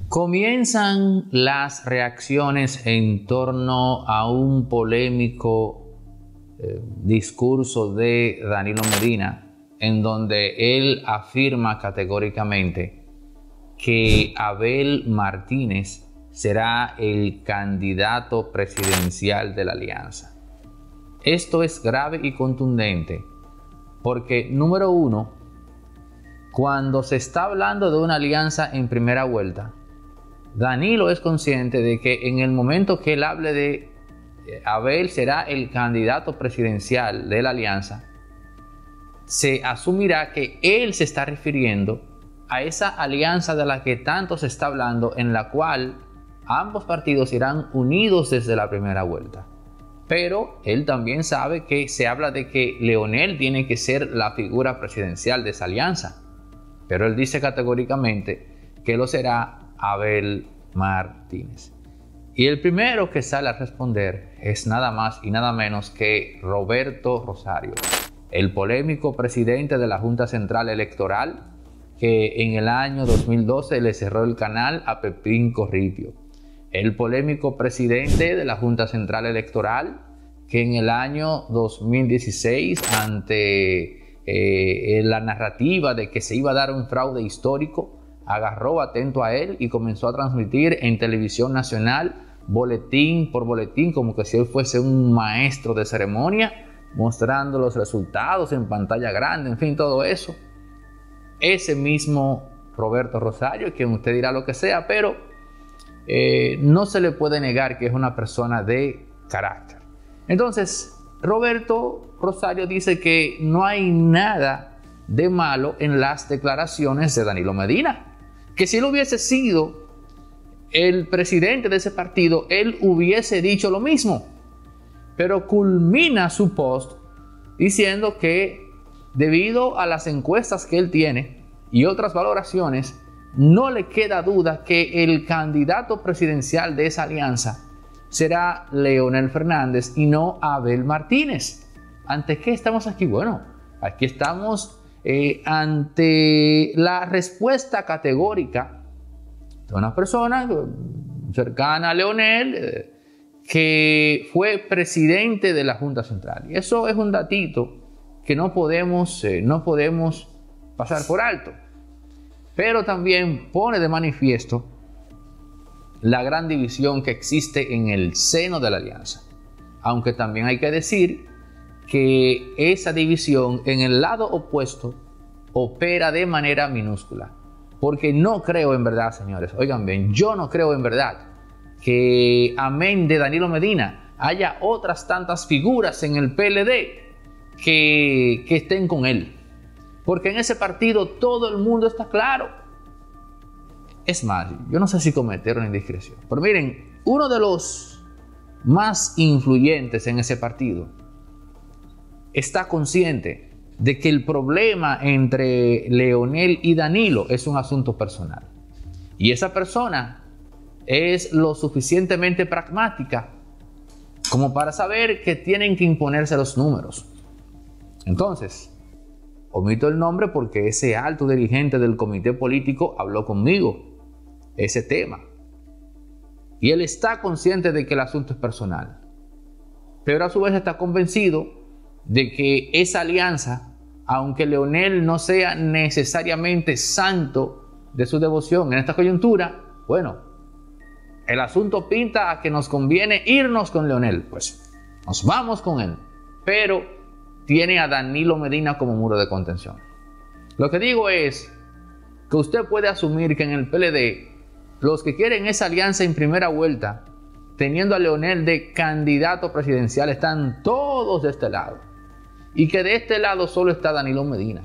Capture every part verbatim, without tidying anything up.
Comienzan las reacciones en torno a un polémico eh, discurso de Danilo Medina, en donde él afirma categóricamente que Abel Martínez será el candidato presidencial de la alianza. Esto es grave y contundente porque, número uno, cuando se está hablando de una alianza en primera vuelta, Danilo es consciente de que en el momento que él hable de Abel será el candidato presidencial de la alianza, se asumirá que él se está refiriendo a esa alianza de la que tanto se está hablando, en la cual ambos partidos irán unidos desde la primera vuelta. Pero él también sabe que se habla de que Leonel tiene que ser la figura presidencial de esa alianza. Pero él dice categóricamente que lo será Abel Martínez. Y el primero que sale a responder es nada más y nada menos que Roberto Rosario, el polémico presidente de la Junta Central Electoral, que en el año dos mil doce le cerró el canal a Pepín Corripio. El polémico presidente de la Junta Central Electoral, que en el año dos mil dieciséis, ante eh, la narrativa de que se iba a dar un fraude histórico, agarró atento a él y comenzó a transmitir en televisión nacional, boletín por boletín, como que si él fuese un maestro de ceremonia, mostrando los resultados en pantalla grande, en fin, todo eso. Ese mismo Roberto Rosario, que usted dirá lo que sea, pero eh, no se le puede negar que es una persona de carácter. Entonces, Roberto Rosario dice que no hay nada de malo en las declaraciones de Danilo Medina, que si él hubiese sido el presidente de ese partido, él hubiese dicho lo mismo, pero culmina su post diciendo que debido a las encuestas que él tiene y otras valoraciones, no le queda duda que el candidato presidencial de esa alianza será Leonel Fernández y no Abel Martínez. ¿Ante qué estamos aquí? Bueno, aquí estamos eh, ante la respuesta categórica de una persona cercana a Leonel, eh, que fue presidente de la Junta Central. Y eso es un datito que no podemos, eh, no podemos pasar por alto. Pero también pone de manifiesto la gran división que existe en el seno de la alianza. Aunque también hay que decir que esa división en el lado opuesto opera de manera minúscula. Porque no creo en verdad, señores, oigan bien, yo no creo en verdad que, amén de Danilo Medina, haya otras tantas figuras en el P L D que, que estén con él. Porque en ese partido todo el mundo está claro. Es más, yo no sé si cometer una indiscreción, pero miren, uno de los más influyentes en ese partido está consciente de que el problema entre Leonel y Danilo es un asunto personal. Y esa persona es lo suficientemente pragmática como para saber que tienen que imponerse los números. Entonces, omito el nombre porque ese alto dirigente del comité político habló conmigo ese tema. Y él está consciente de que el asunto es personal. Pero a su vez está convencido de que esa alianza, aunque Leonel no sea necesariamente santo de su devoción en esta coyuntura, bueno, el asunto pinta a que nos conviene irnos con Leonel. Pues nos vamos con él. Pero tiene a Danilo Medina como muro de contención. Lo que digo es que usted puede asumir que en el P L D los que quieren esa alianza en primera vuelta, teniendo a Leonel de candidato presidencial, están todos de este lado. Y que de este lado solo está Danilo Medina.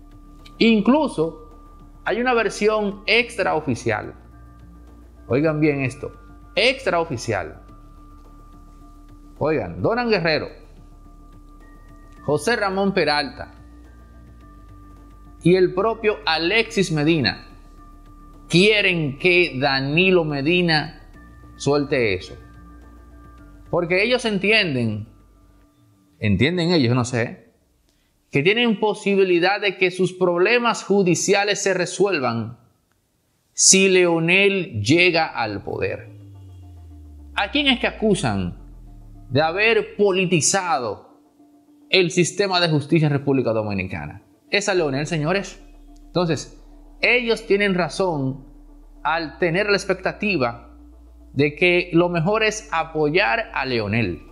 Incluso hay una versión extraoficial. Oigan bien esto. Extraoficial. Oigan, Donan Guerrero, José Ramón Peralta y el propio Alexis Medina quieren que Danilo Medina suelte eso. Porque ellos entienden, entienden ellos, no sé, que tienen posibilidad de que sus problemas judiciales se resuelvan si Leonel llega al poder. ¿A quién es que acusan de haber politizado el sistema de justicia en República Dominicana? Es a Leonel, señores. Entonces, ellos tienen razón al tener la expectativa de que lo mejor es apoyar a Leonel.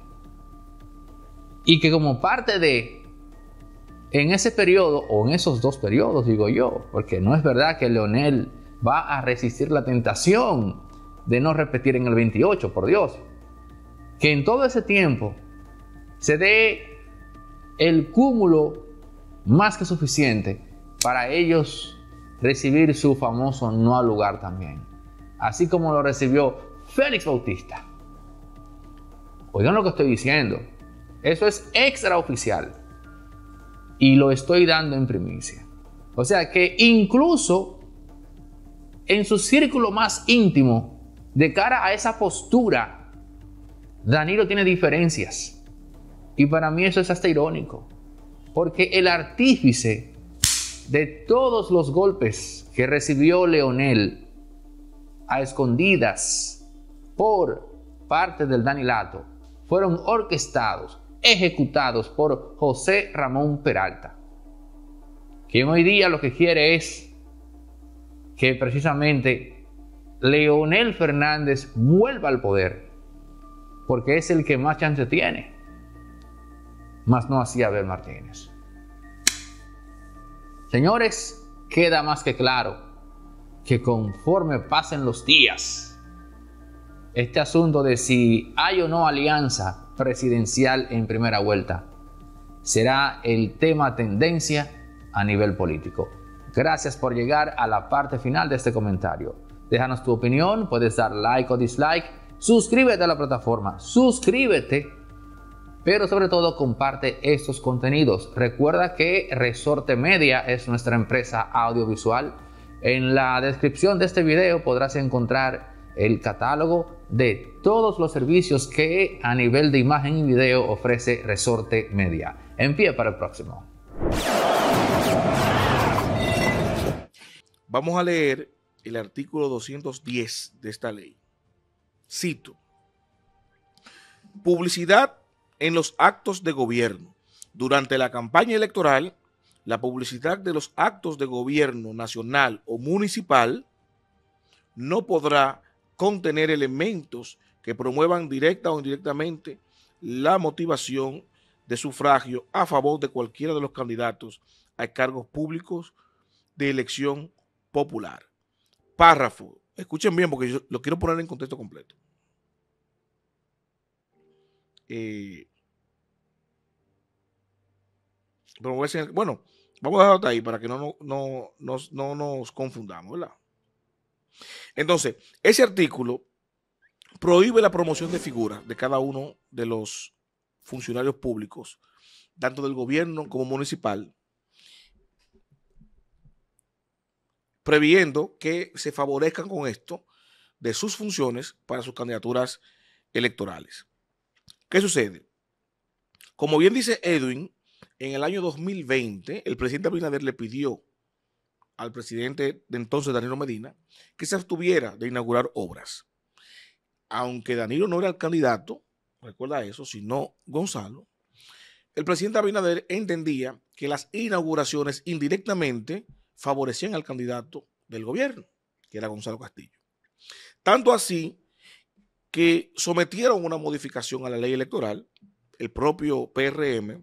Y que como parte de, en ese periodo, o en esos dos periodos, digo yo, porque no es verdad que Leonel va a resistir la tentación de no repetir en el veintiocho, por Dios. Que en todo ese tiempo se dé el cúmulo más que suficiente para ellos recibir su famoso no al lugar también. Así como lo recibió Félix Bautista. Oigan lo que estoy diciendo. Eso es extraoficial. Y lo estoy dando en primicia. O sea que incluso en su círculo más íntimo, de cara a esa postura, Danilo tiene diferencias. Y para mí eso es hasta irónico. Porque el artífice de todos los golpes que recibió Leonel a escondidas por parte del Danilato fueron orquestados, ejecutados por José Ramón Peralta, quien hoy día lo que quiere es que precisamente Leonel Fernández vuelva al poder, porque es el que más chance tiene, más no así Abel Martínez. Señores, queda más que claro que conforme pasen los días, este asunto de si hay o no alianza presidencial en primera vuelta será el tema tendencia a nivel político. Gracias por llegar a la parte final de este comentario. Déjanos tu opinión, puedes dar like o dislike, suscríbete a la plataforma, suscríbete, pero sobre todo comparte estos contenidos. Recuerda que Resorte Media es nuestra empresa audiovisual. En la descripción de este video podrás encontrar el catálogo de todos los servicios que a nivel de imagen y video ofrece Resorte Media. En pie para el próximo. Vamos a leer el artículo doscientos diez de esta ley. Cito: publicidad en los actos de gobierno. Durante la campaña electoral, la publicidad de los actos de gobierno nacional o municipal no podrá contener elementos que promuevan directa o indirectamente la motivación de sufragio a favor de cualquiera de los candidatos a cargos públicos de elección popular. Párrafo. Escuchen bien porque yo lo quiero poner en contexto completo. Eh, pero voy a enseñar, bueno, vamos a dejarlo hasta ahí para que no, no, no, no, no nos confundamos, ¿verdad? Entonces, ese artículo prohíbe la promoción de figuras de cada uno de los funcionarios públicos, tanto del gobierno como municipal, previendo que se favorezcan con esto de sus funciones para sus candidaturas electorales. ¿Qué sucede? Como bien dice Edwin, en el año dos mil veinte, el presidente Abinader le pidió al presidente de entonces, Danilo Medina, que se abstuviera de inaugurar obras. Aunque Danilo no era el candidato, recuerda eso, sino Gonzalo, el presidente Abinader entendía que las inauguraciones indirectamente favorecían al candidato del gobierno, que era Gonzalo Castillo. Tanto así que sometieron una modificación a la ley electoral, el propio P R M,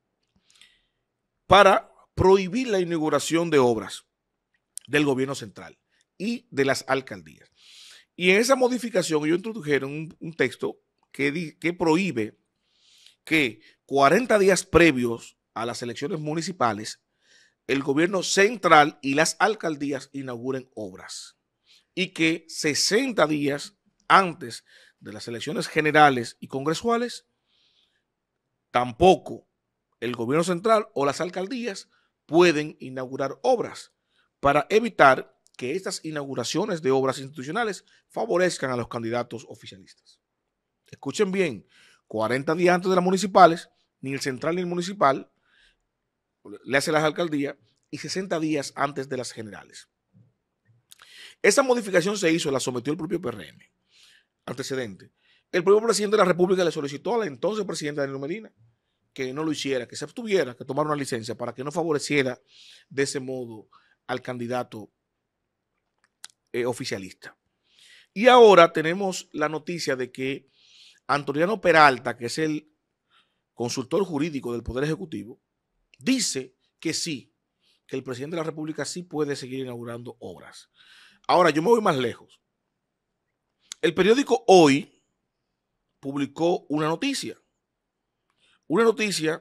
para prohibir la inauguración de obras del gobierno central y de las alcaldías. Y en esa modificación ellos introdujeron un, un texto que, di, que prohíbe que cuarenta días previos a las elecciones municipales el gobierno central y las alcaldías inauguren obras y que sesenta días antes de las elecciones generales y congresuales tampoco el gobierno central o las alcaldías pueden inaugurar obras para evitar que estas inauguraciones de obras institucionales favorezcan a los candidatos oficialistas. Escuchen bien, cuarenta días antes de las municipales, ni el central ni el municipal le hace las alcaldías y sesenta días antes de las generales. Esa modificación se hizo, la sometió el propio P R M. Antecedente. El propio presidente de la República le solicitó al entonces presidente Danilo Medina que no lo hiciera, que se abstuviera, que tomara una licencia para que no favoreciera de ese modo al candidato eh, oficialista. Y ahora tenemos la noticia de que Antoniano Peralta, que es el consultor jurídico del Poder Ejecutivo, dice que sí, que el presidente de la República sí puede seguir inaugurando obras. Ahora, yo me voy más lejos. El periódico Hoy publicó una noticia. Una noticia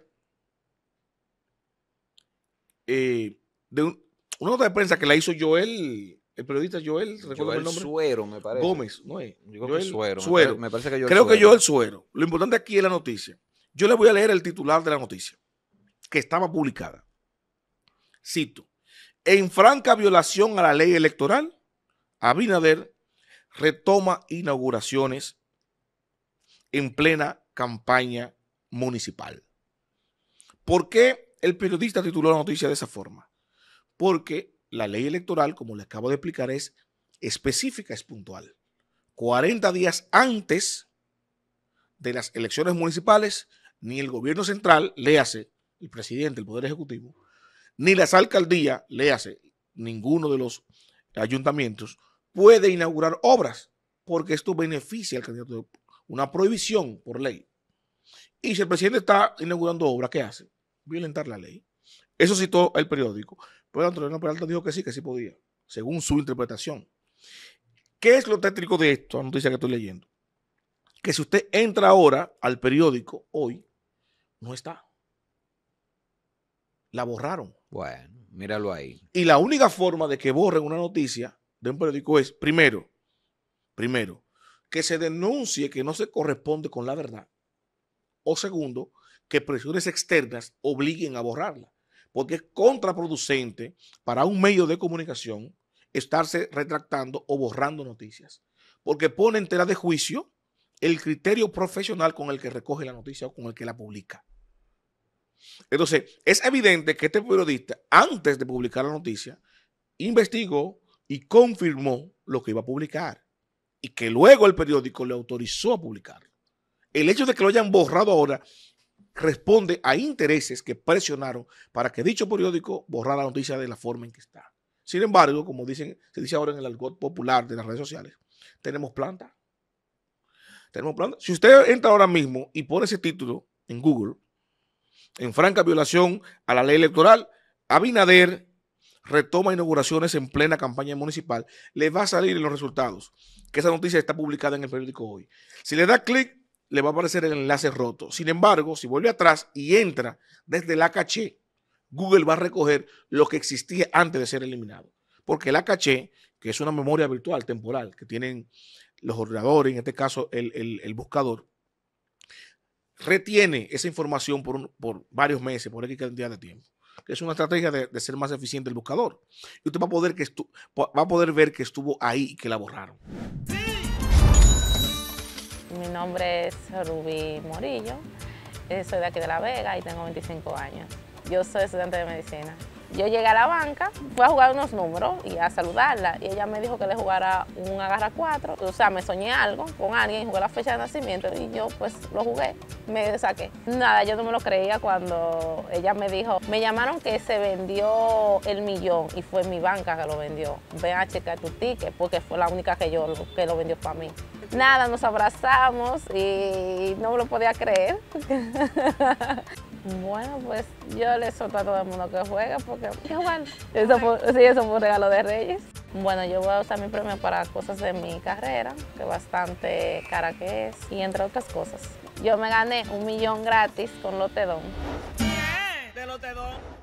eh, de un, una nota de prensa que la hizo Joel, el periodista Joel, ¿recuerdo el nombre? Suero, me parece. Gómez, ¿no es? Digo Joel que Suero. Suero. Me parece que Joel Creo Suero. que Joel Suero. Lo importante aquí es la noticia. Yo le voy a leer el titular de la noticia, que estaba publicada. Cito: en franca violación a la ley electoral, Abinader retoma inauguraciones en plena campaña municipal. ¿Por qué el periodista tituló la noticia de esa forma? Porque la ley electoral, como le acabo de explicar, es específica, es puntual. cuarenta días antes de las elecciones municipales, ni el gobierno central, léase el presidente, el Poder Ejecutivo, ni las alcaldías, léase ninguno de los ayuntamientos, puede inaugurar obras, porque esto beneficia al candidato. Una prohibición por ley. Y si el presidente está inaugurando obras, ¿qué hace? Violentar la ley. Eso citó el periódico. Pero Antoniano Peralta dijo que sí, que sí podía, según su interpretación. ¿Qué es lo técnico de esto? La noticia que estoy leyendo. Que si usted entra ahora al periódico Hoy, no está. La borraron. Bueno, míralo ahí. Y la única forma de que borren una noticia de un periódico es, primero, primero, que se denuncie que no se corresponde con la verdad. O segundo, que presiones externas obliguen a borrarla. Porque es contraproducente para un medio de comunicación estarse retractando o borrando noticias. Porque pone en tela de juicio el criterio profesional con el que recoge la noticia o con el que la publica. Entonces, es evidente que este periodista, antes de publicar la noticia, investigó y confirmó lo que iba a publicar. Y que luego el periódico le autorizó a publicarlo. El hecho de que lo hayan borrado ahora responde a intereses que presionaron para que dicho periódico borrara la noticia de la forma en que está. Sin embargo, como dicen, se dice ahora en el argot popular de las redes sociales, tenemos planta. Tenemos planta. Si usted entra ahora mismo y pone ese título en Google, en franca violación a la ley electoral, Abinader retoma inauguraciones en plena campaña municipal, le va a salir en los resultados que esa noticia está publicada en el periódico Hoy. Si le da clic, le va a aparecer el enlace roto. Sin embargo, si vuelve atrás y entra desde la caché, Google va a recoger lo que existía antes de ser eliminado. Porque la caché, que es una memoria virtual, temporal, que tienen los ordenadores, en este caso el, el, el buscador, retiene esa información por, un, por varios meses, por X cantidad de tiempo. Que es una estrategia de, de ser más eficiente el buscador. Y usted va a poder, que estu va a poder ver que estuvo ahí y que la borraron. Mi nombre es Rubí Morillo, soy de aquí de La Vega y tengo veinticinco años. Yo soy estudiante de medicina. Yo llegué a la banca, fui a jugar unos números y a saludarla y ella me dijo que le jugara un agarra cuatro. O sea, me soñé algo con alguien, jugué la fecha de nacimiento y yo pues lo jugué, me saqué. Nada, yo no me lo creía cuando ella me dijo, me llamaron que se vendió el millón y fue mi banca que lo vendió. Ven a checar tu ticket porque fue la única que yo que lo vendió para mí. Nada, nos abrazamos y no me lo podía creer. Bueno, pues yo le solto a todo el mundo que juegue porque hay que jugar. Eso fue, sí, eso fue un regalo de Reyes. Bueno, yo voy a usar mi premio para cosas de mi carrera, que bastante cara que es, y entre otras cosas. Yo me gané un millón gratis con Lotedón. ¿Qué? ¿De Lotedón?